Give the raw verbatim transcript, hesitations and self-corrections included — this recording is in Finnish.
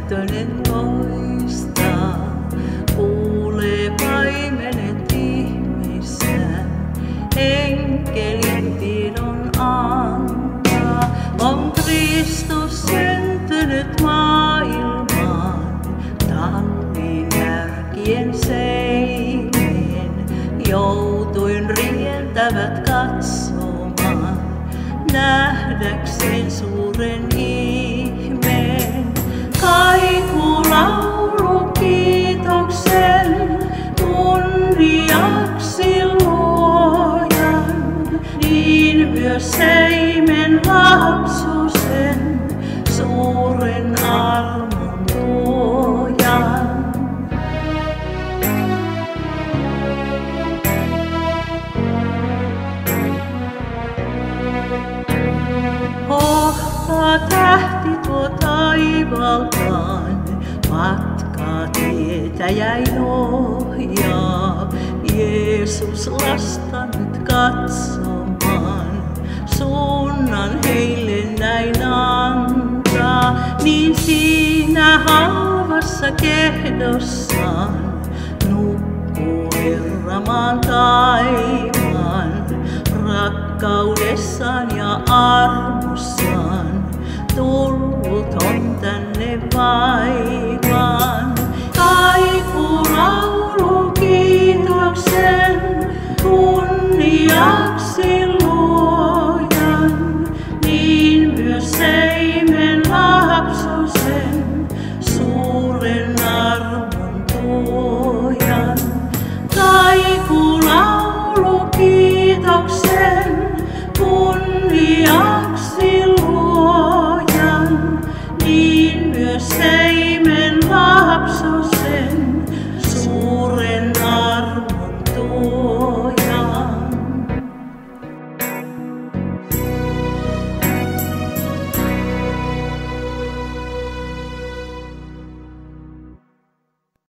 lähtönen loistaa. Kuulee paimenet ihmissään, enkelin tiedon antaa. On Kristus syntynyt maailmaan, talviin härkien seineen. Joutuin rientävät katsomaan, nähdäkseen suuren ihmeen. Kaikuu laulu kiitoksen kunniaksi Luojan, niin myös seimen lapsusen suuren armon tuojan. Hohtaa tähti tuo taivaltaan, matkaa tietä jäin ohjaa. Jeesus lasta nyt katsomaan, suunnan heille näin antaa. Niin siinä halvassa kehdossaan nukkuu Herra maan taivaan. Rakkaudessaan ja armossaan tullut on tänne vain.